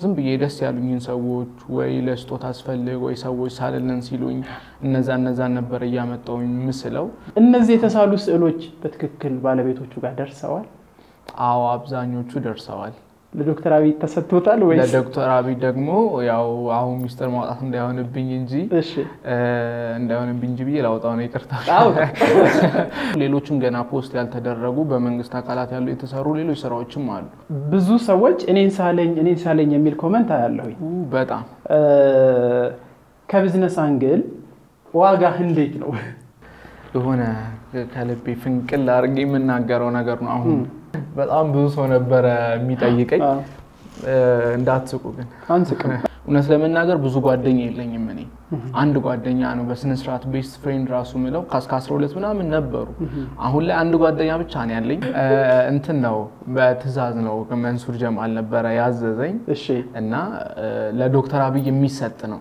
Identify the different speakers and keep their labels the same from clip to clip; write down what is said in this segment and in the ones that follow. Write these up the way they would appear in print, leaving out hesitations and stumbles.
Speaker 1: ዝም ብዬ ደስ ያሉኝን ሰዎች ወይ ለስጦታ አስፈልግ ወይ ሰዎች ሳልልን ሲሉኝ እነዛ ነበር ያመጣውኝ ምስለው
Speaker 2: እነዚህ የተሳሉ ስዕሎች በትክክል ባለቤቶቹ ጋር ደርሰዋል
Speaker 1: አዎ አብዛኞቹ ደርሰዋል
Speaker 2: ለዶክተር አብይ ተሰጥቶታል ወይስ
Speaker 1: ለዶክተር አብይ ደግሞ ያው አሁን ሚስተር ማውጣት እንዳይሆንብኝ እንጂ
Speaker 2: እሺ
Speaker 1: እንዳይሆንብኝ እንጂ ብዬ ላውጣው ነው ይቅርታ ሌሎችም ገና ፖስት ያልተደረጉ በመንግስት አካላት ያሉ የተሰሩ ሌሎች ስራዎችም አሉ
Speaker 2: ብዙ ሰዎች እኔን ሳለኝ የሚል ኮሜንት አያለሁኝ
Speaker 1: በጣም
Speaker 2: ከቢዝነስ አንግል ዋጋ እንዴት ነው
Speaker 1: የሆነ ከልቤ ፍንቅል አርጌ የምናገረው ነገር ነው አሁን በጣም ብዙ ሰው ነበር የሚጠይቀኝ እንዳትስቁ ግን
Speaker 2: አንስቅም
Speaker 1: እውነት ለመናገር ብዙ ጓደኛ የለኝም እኔ አንድ ጓደኛ ነው በስነ ስርዓት ቤስት ፍሬንድ ራሱ ምለው ከ12 ምናምን ነበሩ አሁን ላይ አንድ ጓደኛ ብቻ ነው ያለኝ እንትን ነው በትዛዝ ነው መንሱር ጀማል ነበር ያዘዘኝ
Speaker 2: እሺ
Speaker 1: እና ለዶክተር አብይ የሚሰጥ ነው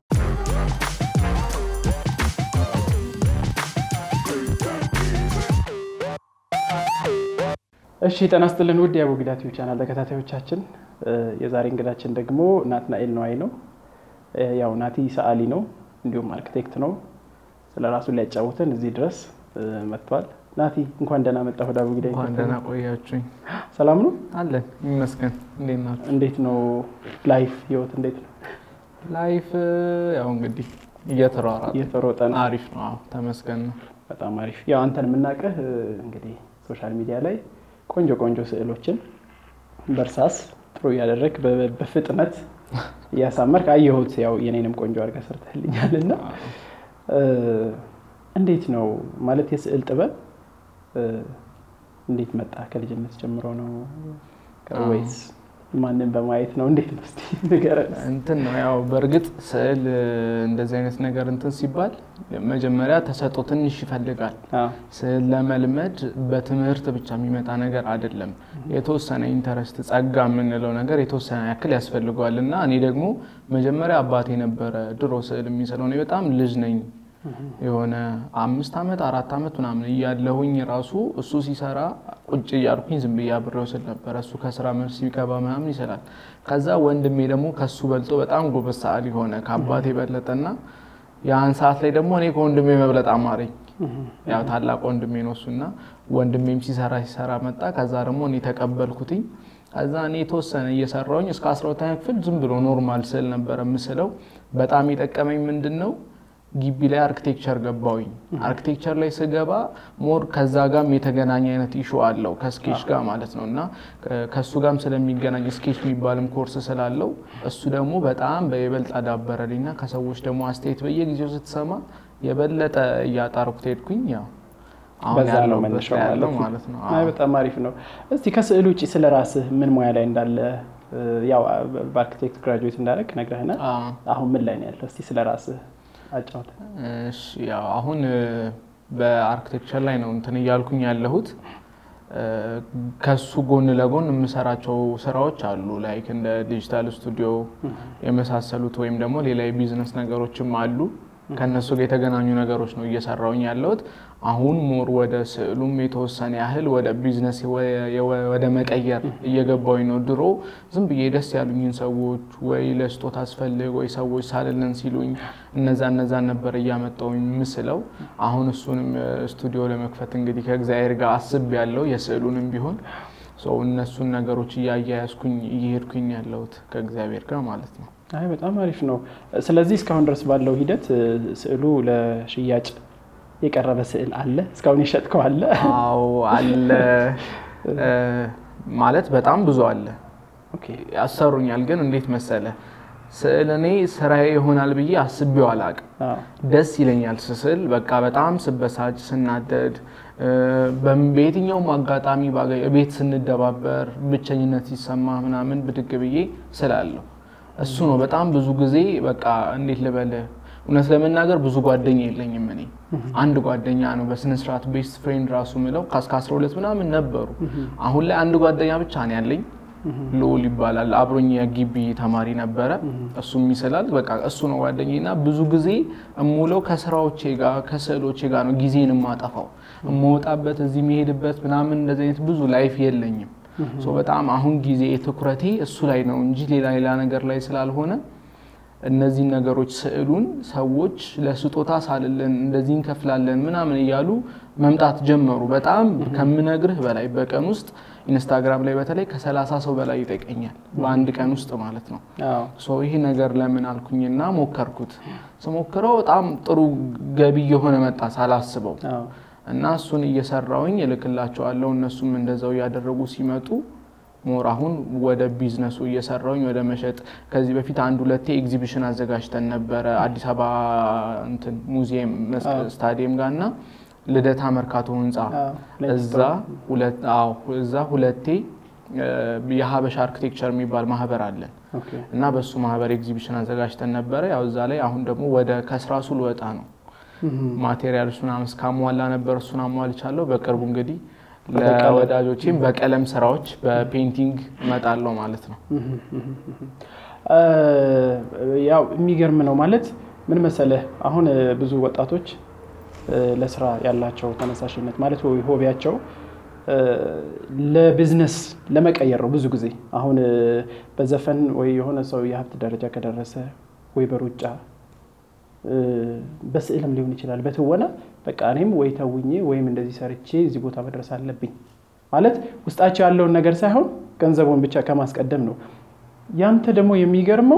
Speaker 2: እሺ ተናስተልን ውድ ያቦግዳቲው ቻናል ተከታታዮቻችን የዛሬ እንግዳችን ደግሞ ናትናኤል ነዋይ ነው ያው ናቲ ሰዓሊ ነው እንዲሁም አርኪቴክት ነው ስለራሱ ላይ ያጫውተን እዚህ ድረስ መጥቷል ናቲ እንኳን ደህና መጣህ ወደ አቦግዳቲው
Speaker 1: እንኳን ደህና ቆያችሁኝ
Speaker 2: ሰላም ነው
Speaker 1: አለ ይመስገን
Speaker 2: እንዴት ነው ላይፍ ህይወት እንዴት ነው
Speaker 1: ላይፍ ያው እንግዲህ እየተሯሯጠ
Speaker 2: ነው
Speaker 1: አሪፍ ነው ተመስገን ነው
Speaker 2: በጣም አሪፍ ያው አንተን የምናቀህ እንግዲህ ሶሻል ሚዲያ ላይ ቆንጆ ስዕሎችን በርሳስ ጥሩ ያደረክ በፍጥነት ያሳመርክ አየሁት ያው የኔንም ቆንጆ አርጋ ሰርተህልኛልና እንዴት ነው ማለት የስዕል ጥበብ እንዴት መጣ ከልጅነት ጀምሮ ነው ወይስ ማንንም በማየት ነው እንዴት ነው እስቲ ንገረን
Speaker 1: እንትን ነው ያው በርግጥ ስዕል እንደዚህ አይነት ነገር እንትን ሲባል መጀመሪያ ተሰጥቶ ትንሽ ይፈልጋል ስዕል ለመልመድ በትምህርት ብቻ የሚመጣ ነገር አይደለም የተወሰነ ኢንተረስት ጸጋ ምንለው ነገር የተወሰነ ያክል ያስፈልጋልና እኔ ደግሞ መጀመሪያ አባቴ ነበር ድሮ ስዕል የሚሰራው ነው በጣም ልጅ ነኝ የሆነ 5 አመት 4 አመት ምናምን ያለሁኝ ራሱ እሱ ሲሰራ ቁጭ ያርኩኝ ዝም ብዬ አብሬው ስል ነበር እሱ ከስራ መልስ ይቀባ ምናምን ይሰራል ከዛ ወንድሜ ደግሞ ከሱ በልጦ በጣም ጎበዝ ሰዓሊ ሆነ ከአባቴ በለጠና ያን ሰዓት ላይ ደግሞ እኔ ከወንድሜ መብለጥ አማረኝ ያው ታላቅ ወንድሜ ነው እሱና ወንድሜም ሲሰራ መጣ ከዛ ደግሞ እኔ ተቀበልኩትኝ ከዛ እኔ ተወሰነ እየሰራውኝ እስከ 12ኛ ክፍል ዝም ብሎ ኖርማል ስዕል ነበር መስለው በጣም ይጠቀመኝ ምንድነው ግቢ ላይ አርኪቴክቸር ገባውኝ አርኪቴክቸር ላይ ስገባ ሞር ከዛ ጋርም የተገናኘ አይነት ኢሹ አለው ከስኬች ጋር ማለት ነውና ከሱ ጋርም ስለሚገናኝ ስኬች የሚባልም ኮርስ ስላለው እሱ ደግሞ በጣም በይበልጥ አዳበረልኝና ከሰዎች ደግሞ አስተያየት በየጊዜው ስትሰማ የበለጠ ያጣርኩት ሄድኩኝ ያው
Speaker 2: አሁን ያለው መነሻው ማለት ነው አይ በጣም አሪፍ ነው እስቲ ከስዕል ውጪ ስለራስህ ምን ሙያ ላይ እንዳለ ያው በአርኪቴክት ግራጁዌት እንዳደረክ ነግረህናል አሁን ምን ላይ ነው ያለው እስቲ ስለራስህ አጫውተ
Speaker 1: እሺ ያው አሁን በአርኪቴክቸር ላይ ነው እንትን ያልኩኝ ያለሁት ከሱ ጎን ለጎን የምሰራቸው ስራዎች አሉ ላይክ እንደ ዲጂታል ስቱዲዮ የመሳሰሉት ወይም ደግሞ ሌላ የቢዝነስ ነገሮችም አሉ ከነሱ ጋር የተገናኙ ነገሮች ነው እየሰራውኝ ያለሁት አሁን ሞር ወደ ስዕሉም የተወሰነ ያህል ወደ ቢዝነስ ወደ መቀየር እየገባውኝ ነው ድሮ ዝም ብዬ ደስ ያሉኝን ሰዎች ወይ ለስጦታ አስፈልግ ወይ ሰዎች ሳልልን ሲሉኝ እነዛ ነበር ያመጣውኝ ምስለው አሁን እሱንም ስቱዲዮ ለመክፈት እንግዲህ ከእግዚአብሔር ጋር አስብ ያለው የስዕሉንም ቢሆን ሶ እነሱን ነገሮች ያያያስኩኝ እየሄድኩኝ ያለሁት ከእግዚአብሔር ጋር ማለት ነው
Speaker 2: አይ በጣም አሪፍ ነው ስለዚህ እስካሁን ድረስ ባለው ሂደት ስዕሉ ለሽያጭ የቀረበ ስዕል አለ እስካሁን ይሸጥከው አለ
Speaker 1: አዎ አለ ማለት በጣም ብዙ አለ ኦኬ ያሰሩኛል ግን እንዴት መሰለ ስዕል እኔ ስራዬ ይሆናል ብዬ አስቤው አላቅም ደስ ይለኛል ስዕል በቃ በጣም ስበሳጭ ስናደድ በየትኛውም አጋጣሚ ቤት ስንደባበር ብቸኝነት ሲሰማ ምናምን ብድግ ብዬ ስላለው እሱ ነው በጣም ብዙ ጊዜ በቃ እንዴት ልበል እውነት ለመናገር ብዙ ጓደኛ የለኝም እኔ አንድ ጓደኛ ነው በስነ ስርዓት ቤስት ፍሬንድ ራሱ ምለው ከ12 ምናምን ነበሩ አሁን ላይ አንድ ጓደኛ ብቻ ነው ያለኝ ሎል ይባላል አብሮኝ የግቢ ተማሪ ነበር እሱም ይሰላል በቃ እሱ ነው ጓደኛዬና ብዙ ጊዜ እሙለው ከስራዎቼ ጋር ከስዕሎቼ ጋር ነው ጊዜን ማጣፋው እሞጣበት እዚህ መሄድበት ምናምን እንደዚህ አይነት ብዙ ላይፍ የለኝም ሶ በጣም አሁን ጊዜ ትኩረቴ እሱ ላይ ነው እንጂ ሌላ ነገር ላይ ስላልሆነ እነዚህ ነገሮች ስዕሉን ሰዎች ለስጦታ ሳልልን እንደዚህ እንከፍላለን ምናምን ይያሉ መምጣት ጀመሩ በጣም ከምነግርህ በላይ በቀን ውስጥ ኢንስታግራም ላይ በተለይ ከ30 ሰው በላይ ይጠቀኛል በአንድ ቀን ውስጥ ማለት ነው ሶ ይሄ ነገር ለምን አልኩኝና ሞከርኩት ስሞክረው በጣም ጥሩ ገቢ የሆነ መጣ ሳላስበው እና እሱን እየሰራውኝ እልክላቸዋለሁ እነሱም እንደዛው ያደረጉ ሲመጡ ሞር አሁን ወደ ቢዝነሱ እየሰራውኝ ወደ መሸጥ ከዚህ በፊት አንድ ሁለቴ ኤግዚቢሽን አዘጋጅተን ነበር አዲስ አበባ እንትን ሙዚየም ስታዲየም ጋርና ልደታ መርካቶ ህንጻ እዛ ሁለቴ የሀበሻ አርኪቴክቸር የሚባል ማህበር አለን እና በሱ ማህበር ኤግዚቢሽን አዘጋጅተን ነበር ያው እዛ ላይ አሁን ደግሞ ወደ ከስራሱ ልወጣ ነው ማቴሪያልሱን አስካሟላ ነበር እሱን አሟልቻለሁ በቅርቡ እንግዲህ ለወዳጆቼም በቀለም ስራዎች በፔይንቲንግ መጣለው ማለት ነው
Speaker 2: ያው የሚገርም ነው ማለት ምን መሰለህ አሁን ብዙ ወጣቶች ለስራ ያላቸው ተነሳሽነት ማለት ወይ ሆቢያቸው ለቢዝነስ ለመቀየር ነው ብዙ ጊዜ አሁን በዘፈን ወይ የሆነ ሰው የሀብት ደረጃ ከደረሰ ወይ በሩጫ በስዕልም ሊሆን ይችላል በትወና በቃ እኔም ወይ ተውኜ ወይም እንደዚህ ሰርቼ እዚህ ቦታ መድረስ አለብኝ ማለት ውስጣቸው ያለው ነገር ሳይሆን ገንዘቡን ብቻ ከማስቀደም ነው ያንተ ደግሞ የሚገርመው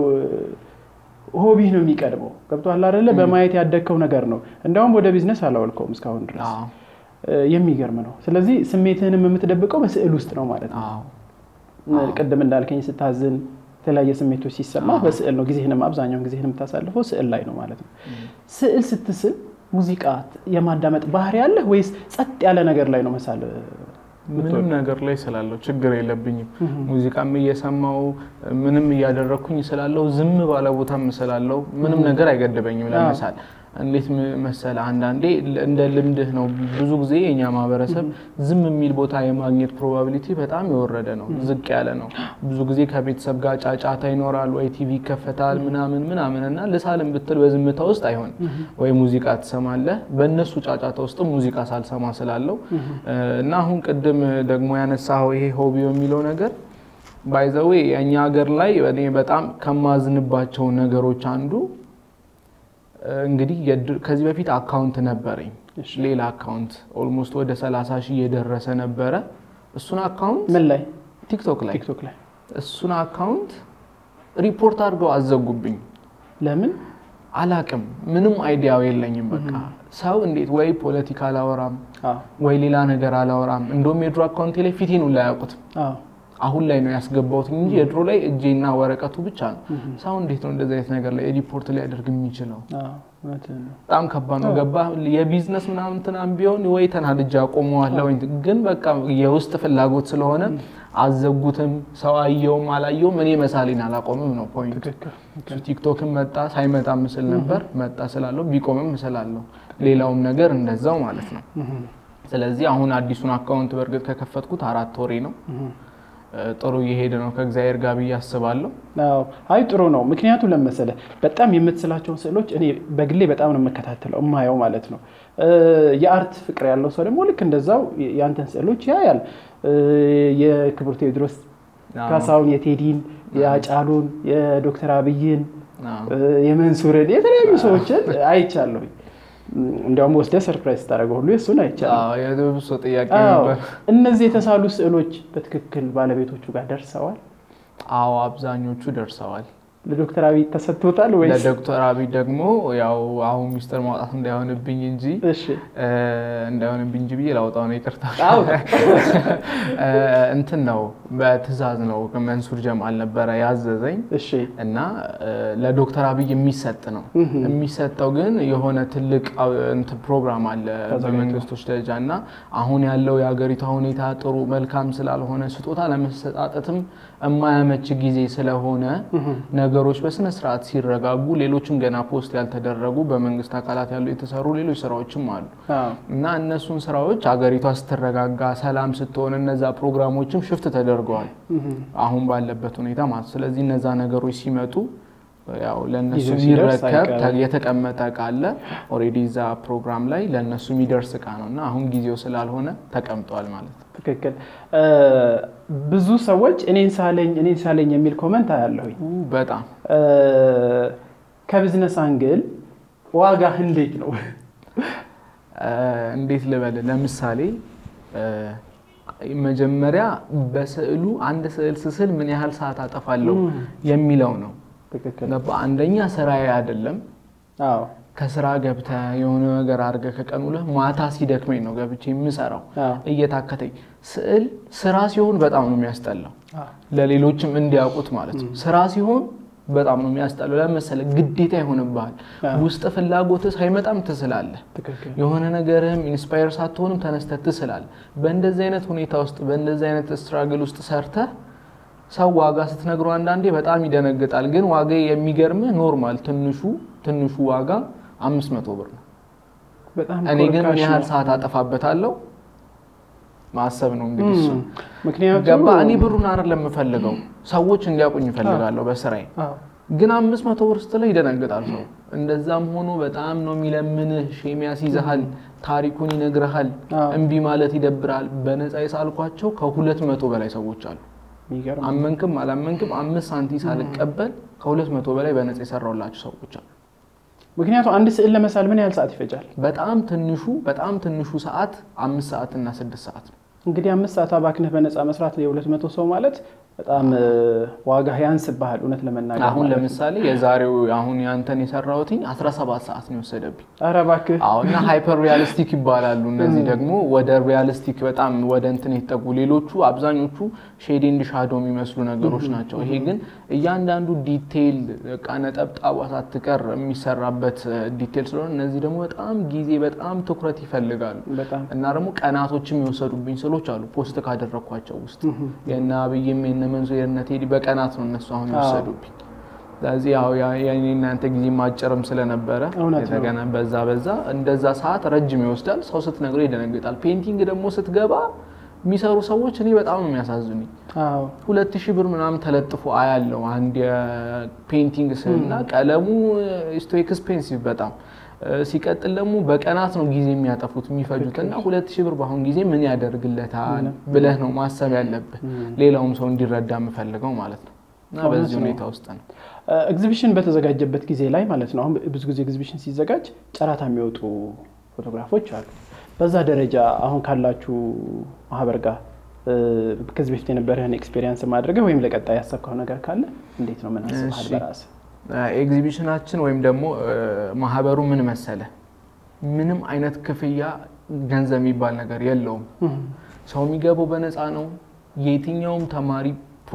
Speaker 2: ሆቢ ነው የሚቀርበው ገብቷል አይደለ በማየት ያደከው ነገር ነው እንደውም ወደ ቢዝነስ አላወልከውም እስካሁን ድረስ የሚገርም ነው ስለዚህ ስሜትህንም የምትደብቀው በስዕል ውስጥ ነው ማለት ነው ቅድም እንዳልከኝ ስታዝን ተለያየ ስሜቶች ሲሰማ በስዕል ነው ጊዜህንም አብዛኛውን ጊዜህንም ታሳልፈው ስዕል ላይ ነው ማለት ነው ስዕል ስትስል ሙዚቃ የማዳመጥ ባህሪ ያለ ወይስ ጸጥ ያለ ነገር ላይ ነው መሳል
Speaker 1: ምንም ነገር ላይ ስላለው ችግር የለብኝም ሙዚቃም እየሰማው ምንም እያደረኩኝ ስላለው ዝም ባለ ቦታም ስላለው ምንም ነገር አይገድበኝም ለምሳሌ እንዴት መሰለ አንዳንዴ እንደ ልምድህ ነው ብዙ ጊዜ የኛ ማህበረሰብ ዝም የሚል ቦታ የማግኘት ፕሮባቢሊቲ በጣም የወረደ ነው ዝቅ ያለ ነው ብዙ ጊዜ ከቤተሰብ ጋር ጫጫታ ይኖራል ወይ ቲቪ ይከፈታል ምናምንና ለሳለም ብትል በዝምታ ውስጥ አይሆን ወይ ሙዚቃ ትሰማለህ በእነሱ ጫጫታ ውስጥ ሙዚቃ ሳልሰማ ስላለው እና አሁን ቅድም ደግሞ ያነሳው ይሄ ሆቢው የሚለው ነገር ባይ ዘ ዌይ የኛ ሀገር ላይ እኔ በጣም ከማዝንባቸው ነገሮች አንዱ እንግዲህ ከዚህ በፊት አካውንት ነበረኝ ሌላ አካውንት ኦልሞስት ወደ 30,000 የደረሰ ነበር እሱን አካውንት
Speaker 2: ምን ላይ
Speaker 1: ቲክቶክ ላይ እሱን አካውንት ሪፖርት አድርገው አዘጉብኝ ለምን አላቅም ምንም አይዲያው የለኝም በቃ ሰው እንዴት ወይ ፖለቲካ አላወራም ወይ ሌላ ነገር አላወራም እንደውም የድሮ አካውንት ላይ ፊቴን ላይ ያውቁት አሁን ላይ ነው ያስገባውት እንጂ የድሮ ላይ እጄና ወረቀቱ ብቻ ነው ሰው እንዴት ነው እንደዚህ አይነት ነገር ላይ ሪፖርት ላይ ያደርግ የሚችለው በጣም ከባድ ነው ገባ የቢዝነስ ምናምን ተናም ቢሆን ወይ ተናድጃ ቆመዋለሁ ግን በቃ የውስጥ ፍላጎት ስለሆነ አዘጉትም ሰው አየውም አላየውም እኔ መሳሌን አላቆምም ነው ፖይንት ቲክቶክም መጣ ሳይመጣ ምስል ነበር መጣ ስላለው ቢቆምም ስላለው ሌላውም ነገር እንደዛው ማለት ነው ስለዚህ አሁን አዲሱን አካውንት በርግጥ ከከፈትኩት 4 ወሬ ነው ጥሩ ይሄድ ነው ከእግዚአብሔር ጋር ያስባለሁ
Speaker 2: አይ ጥሩ ነው ምክንያቱም ለመሰለ በጣም የምትስላቸው ስዕሎች እኔ በግሌ በጣም ነው መከታተለው ማየው ማለት ነው የአርት ፍቅር ያለው ሰው ደግሞ ልክ እንደዛው ያንተን ስዕሎች ያያል የክብር ቴዎድሮስ ካሳውን የቴዲን ያጫሉን የዶክተር አብይን የመንሱርን የተለያዩ ሰዎችን አይቻለሁ እንደውም ወስደ ሰርፕራይዝ ታረጋው ሁሉ እሱን አይቻለሁ
Speaker 1: የደብሶ ጥያቄ ነበር
Speaker 2: እነዚህ የተሳሉ ስዕሎች በትክክል ባለቤቶቹ ጋር ደርሰዋል
Speaker 1: አብዛኞቹ ደርሰዋል
Speaker 2: ለዶክተር አብይ ተሰጥቶታል ወይስ
Speaker 1: ለዶክተር አብይ ደግሞ ያው አሁን ሚስተር ማውጣት እንዳይሆንብኝ እንጂ እንዳይሆንብኝ እንጂ ቢላውጣው ነው ይቅርታ እንትን ነው በትዛዝ ነው መንሱር ጀማል ነበር ያዘዘኝ እና ለዶክተር አብይ የሚሰጥ ነው የሚሰጠው ግን የሆነ ትልቅ እንትን ፕሮግራም አለ በመንግስቶች ደረጃና አሁን ያለው የሀገሪቱ ሁኔታ ጥሩ መልካም ስላልሆነ ስጦታ ለመሰጣጠትም የማያመች ጊዜ ስለሆነ ነገሮች በስነ ስርዓት ሲረጋጉ ሌሎችም ገና ፖስት ያልተደረጉ በመንግስት አካላት ያሉ የተሰሩ ሌሎች ስራዎችም አሉ እና እነሱን ስራዎች ሀገሪቷ ስትረጋጋ ሰላም ስትሆን እነዛ ፕሮግራሞችም ሽፍት ተደርገዋል አሁን ባለበት ሁኔታ ማለት ስለዚህ እነዛ ነገሮች ሲመጡ ያው ለነሱ ይረከብ የተቀመጠ ቃለ ኦሬዲ ዛ ፕሮግራም ላይ ለነሱ የሚደርስ ቃ ነውና አሁን ጊዜው ስላልሆነ ተቀምጧል ማለት
Speaker 2: ትክክል ብዙ ሰዎች እኔን ሳለኝ የሚል ኮሜንት አያለሁኝ
Speaker 1: በጣም
Speaker 2: ከቢዝነስ አንግል ዋጋ እንዴት ነው
Speaker 1: እንዴት ልበል ለምሳሌ መጀመሪያ በስዕሉ አንድ ስዕል ስስል ምን ያህል ሰዓት አጠፋለሁ የሚለው ነው
Speaker 2: ትክክል
Speaker 1: አንደኛ ስራዬ አይደለም
Speaker 2: አዎ
Speaker 1: ከስራ ገብተ የሆነ ነገር አርገ ከቀኑለ ማታ ሲደክመኝ ነው ገብቼ የምሰራው እየታከተኝ ስዕል ስራ ሲሆን በጣም ነው የሚያስጠላው ለሌሎችም እንዲያውቁት ማለት ነው ስራ ሲሆን በጣም ነው የሚያስጠላው ለምሳሌ ግዴታ ይሆንብሃል ውስጥ ፍላጎት ሳይመጣም ትስላለህ የሆነ ነገርም ኢንስፓየር ሳትሆንም ተነስተህ ትስላለህ በእንደዚህ አይነት ሁኔታ ውስጥ በእንደዚህ አይነት ስትራግል ውስጥ ሰርተህ ሰው ዋጋ ስትነግሩ አንዳንዴ በጣም ይደነግጣል ግን ዋጋ የሚገርምህ ኖርማል ትንሹ ዋጋ 500 ብር ነው
Speaker 2: በጣም
Speaker 1: እኔ ግን ምን ያህል ሰዓት አጠፋበታለሁ ማሰብ ነው እንግዲህ እሱ
Speaker 2: ምክንያቱም
Speaker 1: ገባ እኔ ብሩን አይደለም የምፈልገው ሰዎች እንዲያቆኝ ይፈልጋለሁ በስራዬ ግን 500 ብር ስትለው ይደነግጣል ሰው እንደዛም ሆኖ በጣም ነው የሚለምንህ ሼሚያስ ይዘሃል ታሪኩን ይነግርሃል እንቢ ማለት ይደብራል በነፃ ይሳልኳቸው ከ200 በላይ ሰዎች አሉ አመንክም አላመንክም 5 ሳንቲም ሳልቀበል ከ200 በላይ በነፃ ይሰራውላችሁ ሰዎች አሉ
Speaker 2: ምክንያቱም አንድ ስዕል ለመሳል ምን ያህል ሰዓት ይፈጃል በጣም ትንሹ ሰዓት 5 ሰዓት እና 6 ሰዓት እንግዲህ 5 ሰዓት አባክነህ በነፃ መስራት ለ200 ሰው ማለት በጣም ዋጋ ያንስብሃል እውነት ለመናገር
Speaker 1: አሁን ለምሳሌ የዛሬው አሁን ያንተን የሰራውትኝ 17 ሰዓት ነው ወሰደብኝ
Speaker 2: ኧረ እባክህ
Speaker 1: አሁንና ሃይፐር ሪያሊስቲክ ይባላሉ እነዚህ ደግሞ ወደ ሪያሊስቲክ በጣም ወደ እንትን ይተጉ ሌሎቹ አብዛኞቹ ሼድ ኤንድ ሻዶ የሚመስሉ ነገሮች ናቸው ይሄ ግን እያንዳንዱ ዲቴል ነጠብጣብ ሳትቀር የሚሰራበት ዲቴል ስለሆነ እነዚህ ደግሞ በጣም ጊዜ በጣም ትኩረት ይፈልጋሉ እና ደግሞ ቀናቶችም ይወሰዱብኝ ስሎች አሉ ፖስት ካደረኳቸው ውስጥ የና አብይም የነመንዞርነቴ በቀናት ነው እነሱ አሁን ይወሰዱብኝ ስለዚህ ያው ያኔና አንተ ጊዜ ማጨረም ስለነበረ የተገና በዛ እንደዛ ሰዓት ረጅም ይወስዳል ሰው ስትነግሩ ይደነግጣል ፔይንቲንግ ደግሞ ስትገባ የሚሰሩ ሰዎች እኔ በጣም ነው የሚያሳዝኑኝ 2000 ብር ምናምን ተለጥፎ አያለው አንድ ፔይንቲንግ ስልና ቀለሙ ኢስቶ ኤክስፔንሲቭ በጣም ሲቀጥል ደግሞ በቀናት ነው ጊዜ የሚያጠፉት የሚፈጁትና 2000 ብር ባሁን ጊዜ ምን ያደርግለታል ብለህ ነው ማሰብ ያለብህ ሌላውም ሰው እንዲረዳ የምፈልገው ማለት ነው እና በዚህ ሁኔታ ውስጥ ነው
Speaker 2: ኤግዚቢሽን በተዘጋጀበት ጊዜ ላይ ማለት ነው አሁን ብዙ ጊዜ ኤግዚቢሽን ሲዘጋጅ ጨራታ የሚወጡ ፎቶግራፎች አሉ በዛ ደረጃ አሁን ካላችሁ ማህበር ጋር ከዚህ በፊት የነበረን ኤክስፒሪየንስ ማድረግ ወይም ለቀጣይ ያሰብከው ነገር ካለ እንዴት ነው ምን አስበሃል በራስ
Speaker 1: ኤግዚቢሽናችን ወይም ደግሞ ማህበሩ ምን መሰለ ምንም አይነት ክፍያ ገንዘብ የሚባል ነገር የለውም ሰው የሚገባው በነፃ ነው የትኛውም ተማሪ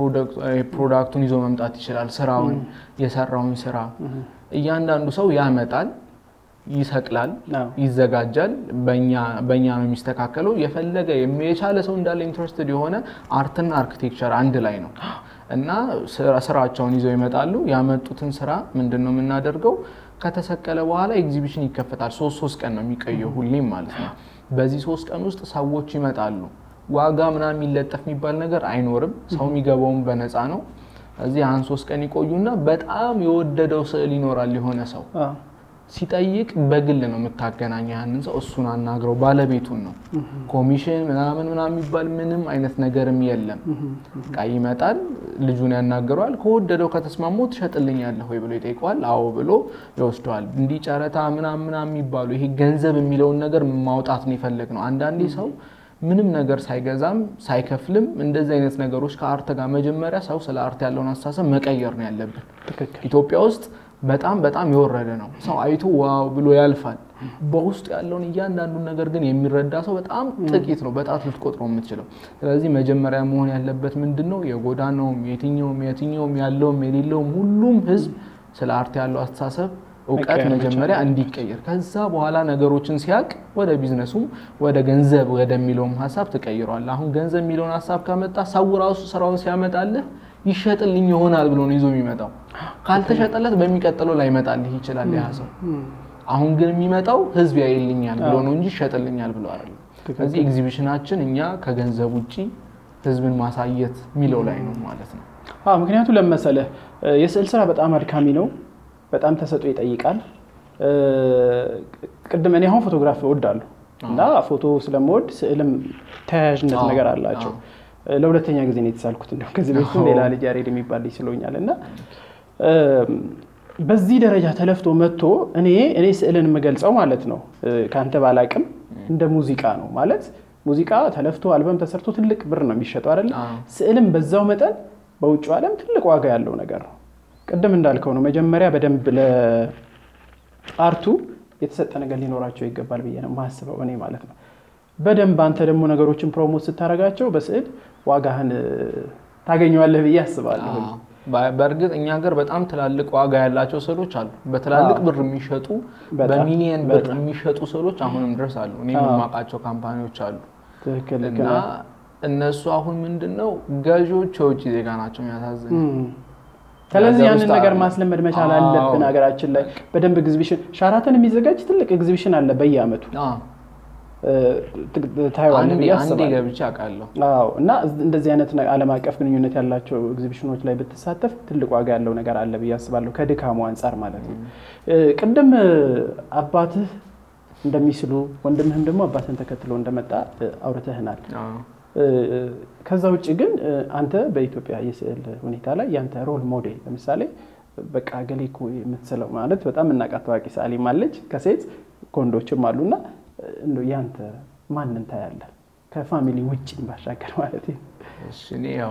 Speaker 1: ፕሮዳክቱን ይዞ መምጣት ይችላል ስራውን የሰራውን ስራ እያንዳንዱ ሰው ያመጣል ይሰቅላል ይዘጋጃል በእኛ ነው የሚስተካከለው የፈለገ የቻለ ሰው እንዳለ ኢንትረስትድ የሆነ አርትና አርኪቴክቸር አንድ ላይ ነው እና ስራቸውን ይዘው ይመጣሉ ያመጡትን ስራ ምንድነው የምናደርገው ከተሰቀለ በኋላ ኤግዚቢሽን ይከፈታል 3 ቀን ነው የሚቀየው ሁሌም ማለት ነው በዚህ 3 ቀን ውስጥ ሰዎች ይመጣሉ ዋጋ ምናምን ይለጠፍ የሚባል ነገር አይኖርም ሰው የሚገባውም በነፃ ነው እዚህ 3 ቀን ይቆዩና በጣም የወደደው ስዕል ይኖራል የሆነ ሰው ሲጠይቅ በግል ነው የምታገናኘው ያንን ሰው እሱን አናግረው ባለቤቱን ነው ኮሚሽን ምናምን የሚባል ምንም አይነት ነገርም የለም ቃይ ይመጣል ልጁን ያናገረዋል ከወደደው ከተስማሙ ትሸጥልኛለህ ወይ ብሎ ይጠይቀዋል አዎ ብሎ ይወስደዋል እንዲ ጨረታ ምናምን የሚባሉ ይሄ ገንዘብ የሚለውን ነገር ማውጣት ነው የፈለግነው አንዳንዴ ሰው ምንም ነገር ሳይገዛም ሳይከፍልም እንደዚህ አይነት ነገሮች ከአርት ጋር መጀመሪያ ሰው ስለ አርት ያለውን አስተሳሰብ መቀየር ነው ያለበት ኢትዮጵያ ውስጥ በጣም የወረደ ነው ሰው አይቶ ዋው ብሎ ያልፋል በውስጥ ያለውን እያንዳንዱ ነገር ግን የሚረዳ ሰው በጣም ጥቂት ነው በጣት ልትቆጥረው የምትችለው ስለዚህ መጀመሪያ መሆን ያለበት ምንድነው የጎዳናውም የትኛውም ያለውም የሌለውም ሁሉም ህዝብ ስለ አርት ያለው አስተሳሰብ እውቀት መጀመሪያ እንዲቀየር ከዛ በኋላ ነገሮችን ሲያቅ ወደ ቢዝነሱም ወደ ገንዘብ ወደሚለውም ሐሳብ ተቀይሯል አሁን ገንዘብ የሚለውን ሐሳብ ካመጣ ሰው ራሱ ስራውን ሲያመጣልህ ይሸጥልኝ ይሆናል ብሎ ነው ይዞ የሚመጣው ካልተሸጠለት በሚቀጥለው ላይ ይመጣልህ ይችላል ያ ሰው አሁን ግን የሚመጣው ህዝብ ያይልኛል ብሎ ነው እንጂ ይሸጥልኛል ብሎ አይደለም ስለዚህ ኤግዚቢሽናችን እኛ ከገንዘብ ውጪ ህዝብን ማሳየት ሚለው ላይ ነው ማለት ነው
Speaker 2: ምክንያቱም ለምሳሌ የስዕል ስራ በጣም አድካሚ ነው በጣም ተሰጥኦ ይጠይቃል ቅድም እኔ አሁን ፎቶግራፍ እወዳለሁ እና ፎቶ ስለምወድ ስዕልም ተያያዥነት ነገር አላቸው ለሁለተኛ ጊዜ ነው የተሳልኩት እንደው ከዚህ በፊት ሌላ ልጅ ያሬድ የሚባል ልጅ ስለሆኛልና በዚህ ደረጃ ተለፍቶ መጥቶ እኔ ስዕልን የምገልጸው ማለት ነው ካንተ ባላቅም እንደ ሙዚቃ ነው ማለት ሙዚቃ ተለፍቶ አልበም ተሰርቶ ትልቅ ብር ነው የሚሸጠው አይደል ስዕልም በዛው መጠን በውጭው ዓለም ትልቅ ዋጋ ያለው ነገር ነው ቀደም እንዳልከው ነው መጀመሪያ በደንብ ለአርቱ የተሰጠ ነገር ሊኖራቸው ይገባል ብዬ ነው ማስበው እኔ ማለት ነው በደንብ አንተ ደግሞ ነገሮችን ፕሮሞት ስታረጋቸው በስዕል ዋጋህን ታገኘዋለህ ብዬ አስባለሁ
Speaker 1: በእርግጥ እኛ ሀገር በጣም ትላልቅ ዋጋ ያላቸው ስዕሎች አሉ በትላልቅ ብር የሚሸጡ በሚሊየን ብር የሚሸጡ ስዕሎች አሁንም ድረስ አሉ እኔ የማውቃቸው ካምፓኒዎች አሉ ትክክለኛ እነሱ አሁን ምንድነው ገዢዎች የውጭ ዜጋ ናቸው የሚያሳዝን ስለዚህ ያንን ነገር ማስለመድ መቻል አለብን ሀገራችን ላይ በደንብ ኤግዚቢሽን ሻራተን የሚዘጋጅ ትልቅ ኤግዚቢሽን አለ በየአመቱ ታይዋን አንዴ ገብቼ አውቃለሁ እና እንደዚህ አይነት ዓለም አቀፍ ግንኙነት ያላቸው ኤግዚቢሽኖች ላይ ብትሳተፍ ትልቅ ዋጋ ያለው ነገር አለ ብዬ አስባለሁ ከድካሙ አንፃር ማለት ነው ቅድም አባትህ እንደሚስሉ ወንድምህም ደግሞ አባትን ተከትሎ እንደመጣ አውርተህናል ከዛ ውጪ ግን አንተ በኢትዮጵያ የስዕል ሁኔታ ላይ ያንተ ሮል ሞዴል ለምሳሌ በቃ ገሌኩ የምትስለው ማለት በጣም እናቃት ታዋቂ ሰዓሊ ማለች ከሴት ኮንዶችም አሉና እንደው ያንተ ማንን ታያለ ከፋሚሊ ውጪ ባሻገር ማለት ነው እሺ እኔ ያው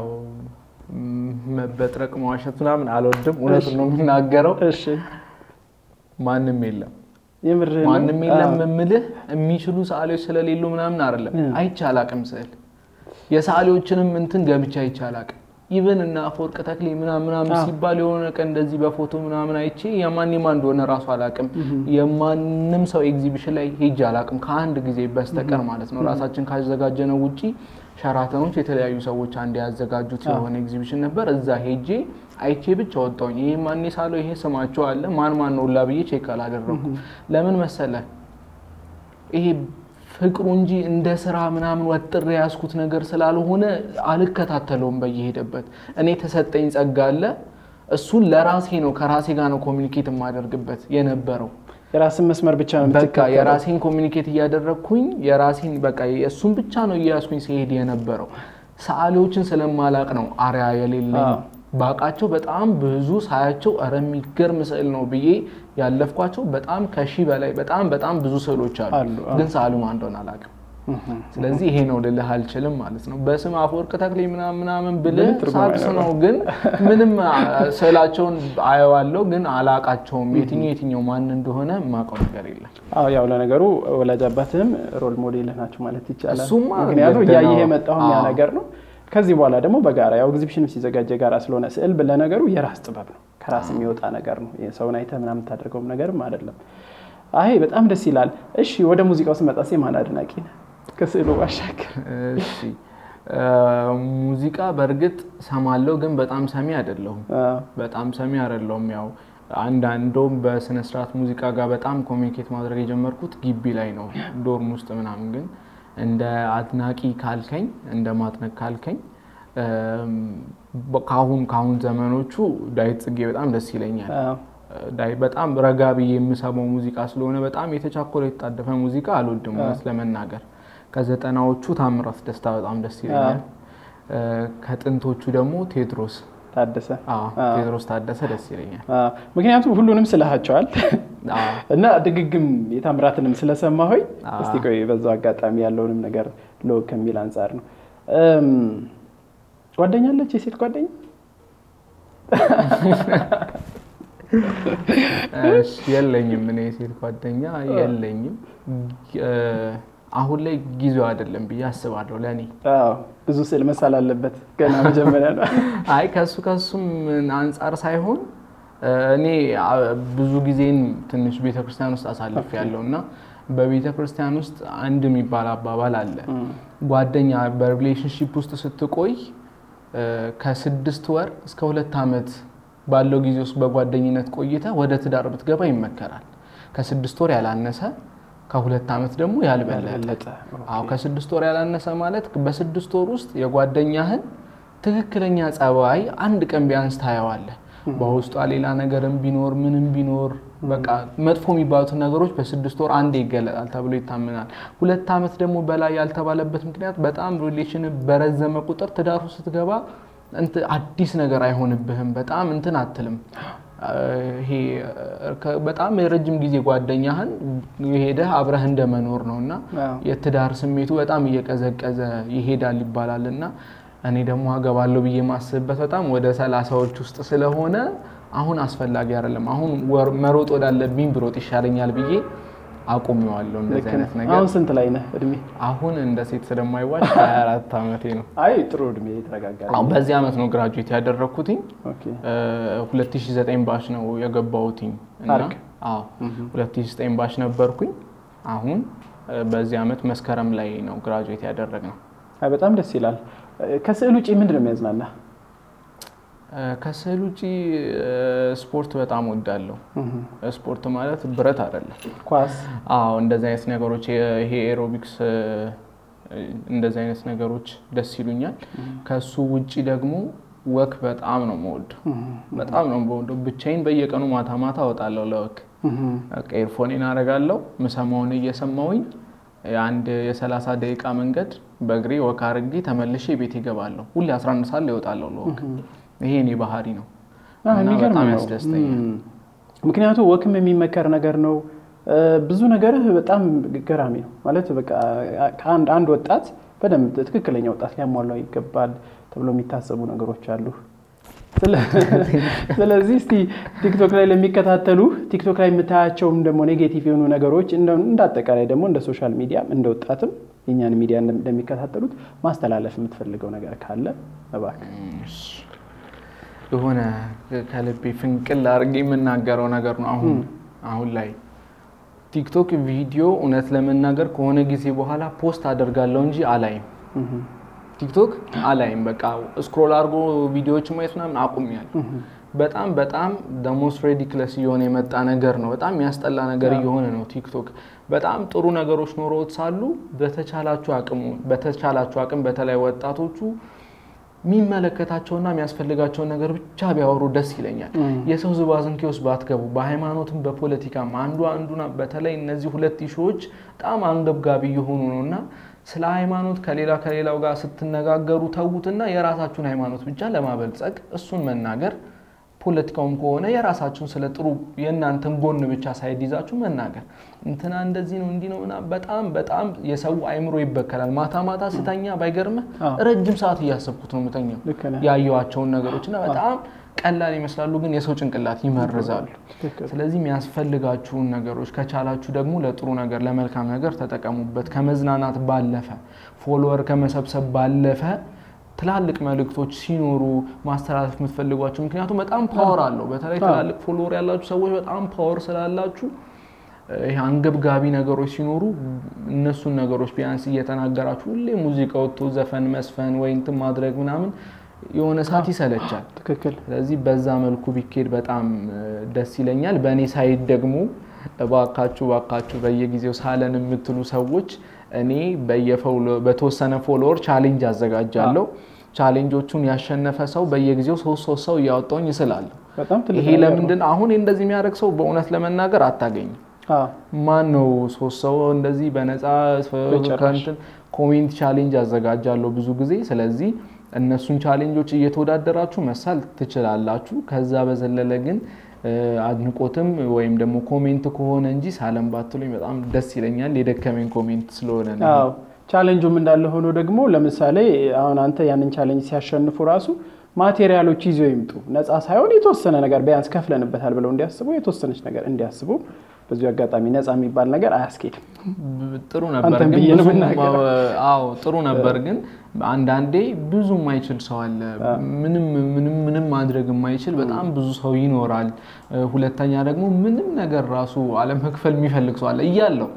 Speaker 1: መበጥረቅ መዋሸት ምናምን አልወድም እውነት ነው የምናገረው እሺ ማንም የለም ማንም የለም ምምልህ የሚችሉ ሰዓሊዎች ስለሌሉ ምናምን አይደለም አይቻላቅም ስዕል የሰዓሊዎችንም እንትን ገብቻ አይቻላቅ ኢቭን እና አፈወርቅ ተክሌ ምናምን ሲባል የሆነ ቀን እንደዚህ በፎቶ ምናምን አይቼ የማን እንደሆነ ራሱ አላቅም የማንም ሰው ኤግዚቢሽን ላይ ሄጅ አላቅም ከአንድ ጊዜ በስተቀር ማለት ነው ራሳችን ካዘጋጀነው ውጪ ሻራተኖች የተለያዩ ሰዎች አንድ ያዘጋጁት የሆነ ኤግዚቢሽን ነበር እዛ ሄጄ አይቼ ብቻ ወጣሁኝ ይሄ ማን ሳለው ይሄ ስማቸው አለ ማን ነው ላብዬ ቼክ አላደረኩም ለምን መሰለ ይሄ ፍቅሩ እንጂ እንደ ስራ ምናምን ወጥር ያስኩት ነገር ስላልሆነ አልከታተለውም በየሄደበት እኔ ተሰጠኝ ጸጋ አለ እሱን ለራሴ ነው ከራሴ ጋር ነው ኮሙኒኬት ማደርግበት የነበረው የራስን መስመር ብቻ ነው በቃ የራሴን ኮሙኒኬት ያደረኩኝ የራሴን በቃ እሱን ብቻ ነው ያስኩኝ ሲሄድ የነበረው ሰዓሊዎችን ስለማላቅ ነው አሪያ የሌለኝ ባቃቸው በጣም ብዙ ሳያቸው አረሚገርም ስዕል ነው ብዬ ያለፍኳቸው በጣም ከሺ በላይ በጣም ብዙ ስዕሎች አሉ ግን ሰዓሉ ማን እንደሆነ አላውቅም ስለዚህ ይሄ ነው ልልህ አልችልም ማለት ነው በስም አፈወርቅ ተክሌ ምናምን ብልህ ሳክስ ነው ግን ምንም ስዕላቸውን አየዋለሁ ግን አላቃቸውም የትኛው ማን እንደሆነ ማቀው ነገር የለም
Speaker 2: ያው ለነገሩ ወላጅ አባትም ሮል ሞዴል ናቸው ማለት ይቻላል ምክንያቱም ያየህ የመጣው ያ ነገር ነው ከዚህ በኋላ ደግሞ በጋራ ያው ኤግዚቢሽን ሲዘጋጀ ጋራ ስለሆነ ስዕል ለነገሩ የራስ ጥበብ ነው ከራስ የሚወጣ ነገር ነው የሰውን አይተ ምናምን ታደርገው ነገርም አይደለም አይ በጣም ደስ ይላል እሺ ወደ ሙዚቃው ስመጣ ማን አድናቂ ነህ ከስዕሉ ባሻገር
Speaker 1: እሺ ሙዚቃ በርግጥ ሰማለው ግን በጣም ሰሚ አይደለሁም ያው አንዳንዶም በስነ ስርዓት ሙዚቃ ጋር በጣም ኮሙኒኬት ማድረግ የጀመርኩት ግቢ ላይ ነው ዶርም ውስጥ ምናምን ግን እንደ አድናቂ ካልከኝ እንደ ማጥነቅ ካልከኝ ካሁን ዘመኖቹ ዳዊት ጽጌ በጣም ደስ ይለኛል ዳይ በጣም ረጋቢ የምሰማው ሙዚቃ ስለሆነ በጣም የተቻኮለ የተጣደፈ ሙዚቃ አልወድም ማለት ለመናገር ከዘጠናዎቹ ታምራት ደስታ በጣም ደስ ይለኛል ከጥንቶቹ ደግሞ ቴድሮስ ታደሰ ደስ ይለኛል
Speaker 2: ምክንያቱም ሁሉንም ስለሃቸዋል እና ድግግም የታምራትንም ስለሰማሁኝ እስቲ ቆይ በዛው አጋጣሚ ያለውንም ነገር ከሚል አንፃር ነው ጓደኛለች የሴት ጓደኛ
Speaker 1: የለኝም እኔ የሴት ጓደኛ የለኝም አሁን ላይ ጊዜው አይደለም ብዬ አስባለሁ ለኔ
Speaker 2: ብዙ ስዕል መሳል አለበት ገና መጀመሪያ ነው
Speaker 1: አይ ከሱም አንፃር ሳይሆን እኔ ብዙ ጊዜን ትንሽ ቤተክርስቲያን ውስጥ አሳልፍ ያለውና በቤተክርስቲያን ውስጥ አንድ የሚባል አባባል አለ ጓደኛ በሪሌሽንሺፕ ውስጥ ስትቆይ ከ6 ወር እስከ 2 አመት ባለው ጊዜ ውስጥ በጓደኝነት ቆይታ ወደ ትዳር ብትገባ ይመከራል ከ6 ወር ያላነሰ ከ2 አመት ደግሞ ያልበለጠ ከ6 ወር ያላነሰ ማለት በ6 ወር ውስጥ የጓደኛህን ትክክለኛ ጸባይ አንድ ቀን ቢያንስ ታያዋለህ በውስጧ ሌላ ነገርም ቢኖር ምንም ቢኖር በቃ መጥፎ የሚባሉት ነገሮች በ6 ወር አንዴ ይገለጣል ተብሎ ይታመናል። 2 አመት ደግሞ በላይ ያልተባለበት ምክንያት በጣም ሪሌሽን በረዘመ ቁጥር ትዳሩ ስትገባ አዲስ ነገር አይሆንብህም በጣም እንትን አትልም። ይሄ በጣም የረጅም ጊዜ ጓደኛህን ሄደህ አብረህ እንደመኖር ነውና የትዳር ስሜቱ በጣም እየቀዘቀዘ ይሄዳል ይባላልና እኔ ደግሞ አገባለሁ ብዬ ማስብበት በጣም ወደ 30ዎች ውስጥ ስለሆነ አሁን አስፈላጊ አይደለም። አሁን መሮጥ ወዳለብኝ ብሮጥ ይሻለኛል ብዬ አቆሚዋለሁ እንደዚህ አይነት ነገር።
Speaker 2: አሁን ስንት ላይ ነህ እድሜ?
Speaker 1: አሁን እንደ ሴት ስለማይዋሽ 24 አመቴ ነው።
Speaker 2: አይ ጥሩ እድሜ የተረጋጋለ።
Speaker 1: አሁን በዚህ አመት ነው ግራጁዌት ያደረኩት። ኦኬ 2009 ባች ነው የገባሁት እና 2009 ባች ነበርኩኝ። አሁን በዚህ አመት መስከረም ላይ ነው ግራጁዌት ያደረግነው።
Speaker 2: አይ በጣም ደስ ይላል። ከስዕል ውጪ ምንድነው የሚያዝናና?
Speaker 1: ከስዕል ውጪ ስፖርት በጣም ወዳለሁ። ስፖርት ማለት ብረት አይደለም
Speaker 2: ኳስ
Speaker 1: እንደዚህ አይነት ነገሮች ይሄ ኤሮቢክስ እንደዚህ አይነት ነገሮች ደስ ይሉኛል። ከሱ ውጪ ደግሞ ወክ በጣም ነው የምወደው። በጣም ነው የምወደው። ብቻዬን በየቀኑ ማታ እወጣለሁ ለወክ። በቃ ኤርፎኔን አደርጋለሁ ምሰማውን እየሰማሁኝ አንድ የ30 ደቂቃ መንገድ በእግሬ ወክ አድርጌ ተመልሼ ቤት ይገባለሁ። ሁሌ 11 ሰዓት ላይ እወጣለሁ ለወክ። ይሄ እኔ ባህሪ ነው እና በጣም ያስደስተኛል።
Speaker 2: ምክንያቱም ወክም የሚመከር ነገር ነው። ብዙ ነገር በጣም ገራሚ ነው ማለት በቃ አንድ ወጣት በደንብ ትክክለኛ ወጣት ሊያሟላው ይገባል ተብሎ የሚታሰቡ ነገሮች አሉ። ስለዚህ እስቲ ቲክቶክ ላይ ለሚከታተሉ ቲክቶክ ላይ የምታያቸውም ደግሞ ኔጌቲቭ የሆኑ ነገሮች እንዳጠቃላይ ደግሞ እንደ ሶሻል ሚዲያ እንደ ወጣትም የኛን ሚዲያ እንደሚከታተሉት ማስተላለፍ የምትፈልገው ነገር ካለ እባክህ።
Speaker 1: የሆነ ከልቤ ፍንቅል አድርጌ የምናገረው ነገር ነው። አሁን ላይ ቲክቶክ ቪዲዮ እውነት ለመናገር ከሆነ ጊዜ በኋላ ፖስት አደርጋለሁ እንጂ አላይም። ቲክቶክ አላይም። በቃ ስክሮል አድርጎ ቪዲዮዎች ማየት ምናምን አቁሜያለሁ። በጣም the most ridiculous የሆነ የመጣ ነገር ነው። በጣም የሚያስጠላ ነገር እየሆነ ነው ቲክቶክ። በጣም ጥሩ ነገሮች ኖሮት ሳሉ በተቻላችሁ አቅም በተለይ ወጣቶቹ የሚመለከታቸውና የሚያስፈልጋቸውን ነገር ብቻ ቢያወሩ ደስ ይለኛል። የሰው ዝባዝንኬ ውስጥ ባትገቡ በሃይማኖትም በፖለቲካም አንዱና በተለይ እነዚህ ሁለት ኢሹዎች በጣም አንገብጋቢ የሆኑ ነውና ስለ ሃይማኖት ከሌላው ጋር ስትነጋገሩ ተውትና የራሳችሁን ሃይማኖት ብቻ ለማበልጸግ እሱን መናገር፣ ፖለቲካውም ከሆነ የራሳችሁን ስለ ጥሩ የእናንተን ጎን ብቻ ሳይድ ይዛችሁ መናገር። እንትና እንደዚህ ነው እንዲህ ነውና በጣም የሰው አይምሮ ይበከላል። ማታ ስተኛ ባይገርም ረጅም ሰዓት እያሰብኩት ነው መተኛው ያየዋቸውን ነገሮችና በጣም ቀላል ይመስላሉ ግን የሰው ጭንቅላት ይመርዛሉ። ስለዚህ የሚያስፈልጋችሁን ነገሮች ከቻላችሁ ደግሞ ለጥሩ ነገር ለመልካም ነገር ተጠቀሙበት። ከመዝናናት ባለፈ ፎሎወር ከመሰብሰብ ባለፈ ትላልቅ መልእክቶች ሲኖሩ ማስተላለፍ የምትፈልጓቸው ምክንያቱም በጣም ፓወር አለው። በተለይ ትላልቅ ፎሎወር ያላችሁ ሰዎች በጣም ፓወር ስላላችሁ ይሄ አንገብጋቢ ነገሮች ሲኖሩ እነሱን ነገሮች ቢያንስ እየተናገራችሁ ሁሌ ሙዚቃ ወጥቶ ዘፈን መስፈን ወይ እንትን ማድረግ ምናምን የሆነ ሰዓት ይሰለቻል።
Speaker 2: ትክክል።
Speaker 1: ስለዚህ በዛ መልኩ ቢኬድ በጣም ደስ ይለኛል። በእኔ ሳይድ ደግሞ ባካችሁ በየጊዜው ሳለን የምትሉ ሰዎች እኔ በተወሰነ ፎሎወር ቻሌንጅ አዘጋጃለሁ። ቻሌንጆቹን ያሸነፈ ሰው በየጊዜው 3 ሰው ያወጣውኝ ይስላል። ይሄ ለምንድን አሁን እንደዚህ የሚያደርግ ሰው በእውነት ለመናገር አታገኝም። ማን ነው 3 ሰው እንደዚህ በነፃ ኮሜንት ቻሌንጅ አዘጋጃለሁ ብዙ ጊዜ። ስለዚህ እነሱን ቻሌንጆች እየተወዳደራችሁ መሳል ትችላላችሁ። ከዛ በዘለለ ግን አድንቆትም ወይም ደግሞ ኮሜንት ከሆነ እንጂ ሳለም ባትሉኝ በጣም ደስ ይለኛል። የደከመኝ ኮሜንት ስለሆነ ነው።
Speaker 2: ቻሌንጁም እንዳለ ሆኖ ደግሞ ለምሳሌ አሁን አንተ ያንን ቻሌንጅ ሲያሸንፉ ራሱ ማቴሪያሎች ይዘው ይምጡ። ነፃ ሳይሆን የተወሰነ ነገር ቢያንስ ከፍለንበታል ብለው እንዲያስቡ የተወሰነች ነገር እንዲያስቡ በዚህ አጋጣሚ ነፃ የሚባል ነገር አያስኬድም።
Speaker 1: ጥሩ ነበር ግን ጥሩ ነበር ግን አንዳንዴ ብዙ የማይችል ሰው አለ። ምንም ማድረግ የማይችል በጣም ብዙ ሰው ይኖራል። ሁለተኛ ደግሞ ምንም ነገር ራሱ አለመክፈል የሚፈልግ ሰው አለ እያለው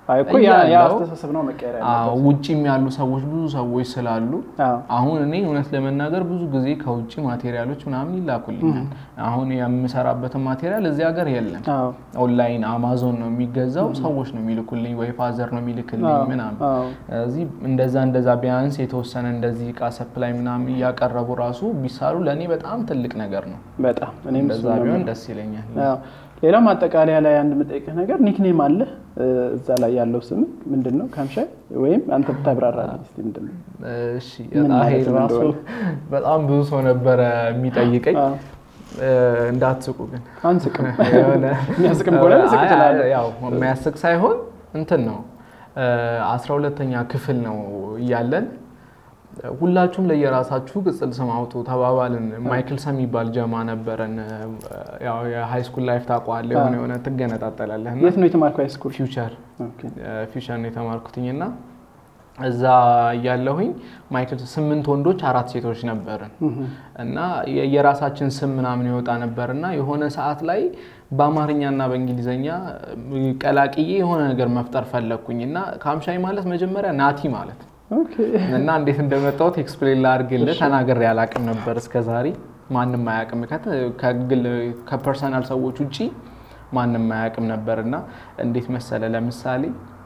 Speaker 2: አይኮ ያ አስተሳሰብ ነው መቀየር ያለበት
Speaker 1: ውጪም ያሉ ሰዎች ብዙ ሰዎች ስላሉ አሁን እኔ እውነት ለመናገር ብዙ ጊዜ ከውጪ ማቴሪያሎች ምናምን ይላኩልኛል አሁን የምሰራበት ማቴሪያል እዚህ ሀገር የለም ኦንላይን አማዞን ነው የሚገዛው ሰዎች ነው የሚልኩልኝ ወይ ፋዘር ነው የሚልክልኝ ምናምን እዚህ እንደዛ ቢያንስ የተወሰነ እንደዚህ ቃ ሰፕላይ ምናምን ያቀርቡ ራሱ ቢሳሉ ለኔ በጣም ትልቅ ነገር ነው
Speaker 2: በጣም እኔም
Speaker 1: እንደዛ ቢሆን ደስ ይለኛል
Speaker 2: ሌላ ማጠቃለያ ላይ አንድ መጠየቅ ነገር ኒክኔም አለ እዛ ላይ ያለው ስም ምንድነው ካምሻይ ወይም አንተ ተብራራለህ እስቲ ምንድነው
Speaker 1: እሺ አሄድ ራሱ በጣም ብዙ ሰው ነበር የሚጠይቀኝ እንዳትስቁ ግን
Speaker 2: አንስቅም ያለ የሚያስቅም ቆለ ለስቅላል
Speaker 1: ያው የሚያስቅ ሳይሆን እንትን ነው 12ኛ ክፍል ነው ያለን ሁላችሁም ለየራሳችሁ ቅጽል ስም አውጡ ተባባልን ማይክል ሰም ይባል ጀማ ነበረን ያው የሃይ ስኩል ላይፍ ታቋለ የሆነ ተገነጣጣላለህ
Speaker 2: የት ነው የተማርከው ሃይ ስኩል
Speaker 1: ፊውቸር ፊውቸር ነው የተማርኩትኝና እዛ ያለሁኝ ማይክል 8 ወንዶች 4 ሴቶች ነበርን እና የራሳችን ስም ምናምን ይወጣ ነበርና የሆነ ሰዓት ላይ በአማርኛና በእንግሊዘኛ ቀላቅዬ የሆነ ነገር መፍጠር ፈለኩኝና ካምሻይ ማለት መጀመሪያ ናቲ ማለት
Speaker 2: ኦኬ
Speaker 1: እና እንዴት እንደመጣሁት ኤክስፕሌን ላድርግልህ ተናግሬ ያላቅም ነበር እስከዛሬ ማንንም አያቅም ከግል ከፐርሰናል ሰዎች ውጪ ማንንም አያቅም ነበርና እንዴት መሰለ ለምሳሌ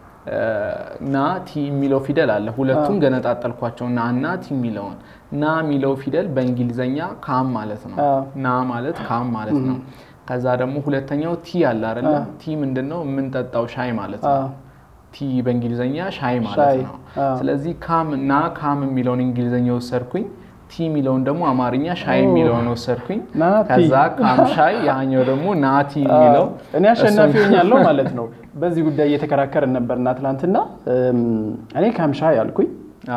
Speaker 1: ናቲ የሚለው ፊደል አለ ሁለቱም ገነጣጣልኳቸው ናና ቲ የሚለው ና የሚለው ፊደል በእንግሊዘኛ ካም ማለት ነው ና ማለት ካም ማለት ነው ከዛ ደግሞ ሁለተኛው ቲ አለ አይደል ቲ ምንድነው የምንጠጣው ሻይ ማለት ነው ቲ በእንግሊዘኛ ሻይ ማለት ነው ስለዚህ ካም እና ካም የሚለውን እንግሊዘኛ ወሰርኩኝ ቲ የሚለውን ደግሞ አማርኛ ሻይ የሚለውን ወሰርኩኝ ከዛ ካም ሻይ ያኛው ደግሞ ናቲ የሚለው
Speaker 2: እኔ አሸናፊ ሆኛለሁ ማለት ነው በዚህ ጉዳይ እየተከራከርን ነበርና አትላንትና እኔ ካም ሻይ አልኩኝ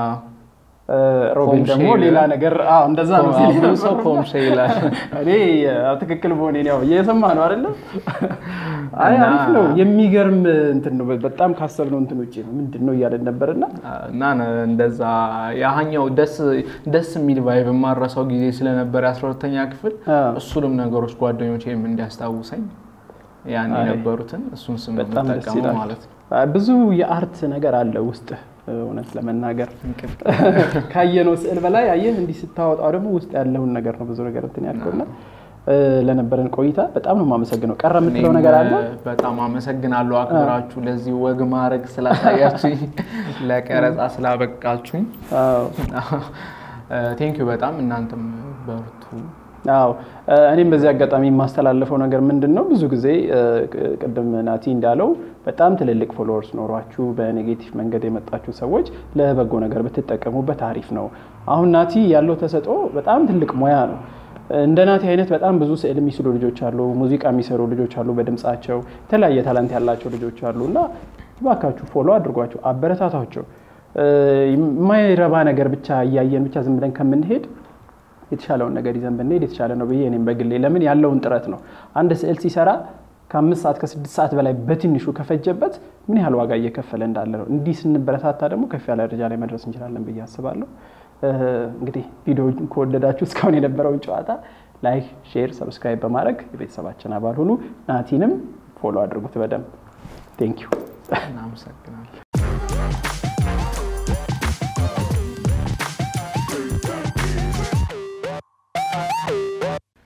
Speaker 2: ሮቢን ደግሞ ሌላ ነገር እንደዛ ነው ሲል
Speaker 1: ሰው ኮምሼ ይላል
Speaker 2: እኔ ትክክል ሆነ ነው እየሰማ ነው አይደል አይ አሪፍ ነው የሚገርም እንትን ነው በጣም ካሰብነው እንትን ውጪ ነው ምንድነው እያለን ነበርና
Speaker 1: እና እንደዛ ያኛው ደስ የሚል ቫይብ ማረሳው ጊዜ ስለነበር 12ኛ ክፍል እሱንም ነገሮች ጓደኞቼም እንዲያስታውሰኝ ያን የነበሩትን እሱን ስም ተጠቀመው ማለት ነው
Speaker 2: ብዙ የአርት ነገር አለ ውስጥ እውነት ለመናገር ካየነው ስዕል በላይ አየህ እንዲ ስታወጣው ደግሞ ውስጥ ያለውን ነገር ነው ብዙ ነገር እንትን ያልከውና ለነበረን ቆይታ በጣም ነው ማመሰግነው ቀረ የምትለው ነገር አለ
Speaker 1: በጣም አመሰግናለሁ አክብራችሁ ለዚህ ወግ ማረግ ስላሳያችሁኝ ለቀረጻ ስላበቃችሁኝ ቴንክ ዩ በጣም እናንተም በርቱ እኔም በዚህ አጋጣሚ ማስተላለፈው ነገር ምንድነው ብዙ ጊዜ ቀደም ናቲ እንዳለው በጣም ትልልቅ ፎሎወርስ ኖሯችሁ በኔጌቲቭ መንገድ የመጣችሁ ሰዎች ለበጎ ነገር ብትጠቀሙበት አሪፍ ነው አሁን ናቲ ያለው ተሰጦ በጣም ትልቅ ሙያ ነው እንደ ናቲ አይነት በጣም ብዙ ስዕል የሚስሉ ልጆች አሉ ሙዚቃ የሚሰሩ ልጆች አሉ በድምጻቸው የተለያየ ታላንት ያላቸው ልጆች አሉና ባካችሁ ፎሎ አድርጓቸው አበረታታቸው የማይረባ ነገር ብቻ ያያየን ብቻ ዝም ብለን ከምንሄድ የተሻለውን ነገር ይዘን ብንሄድ የተሻለ ነው በየ እኔም በግሌ ለምን ያለውን ጥረት ነው አንድ ስዕል ሲሰራ ከ5 ሰዓት ከ6 ሰዓት በላይ በትንሹ ከፈጀበት ምን ያህል ዋጋ እየከፈለ እንዳለ ነው እንዲህ ስንበረታታ ደግሞ ከፍ ያለ ደረጃ ላይ መድረስ እንችላለን ብዬ አስባለሁ እንግዲህ ቪዲዮውን ከወደዳችሁ እስካሁን የነበረውን ጨዋታ ላይክ ሼር ሰብስክራይብ በማድረግ የቤተሰባችን አባል ሁኑ ናቲንም ፎሎ አድርጉት በደም ቴንክ ዩ እናመሰግናለን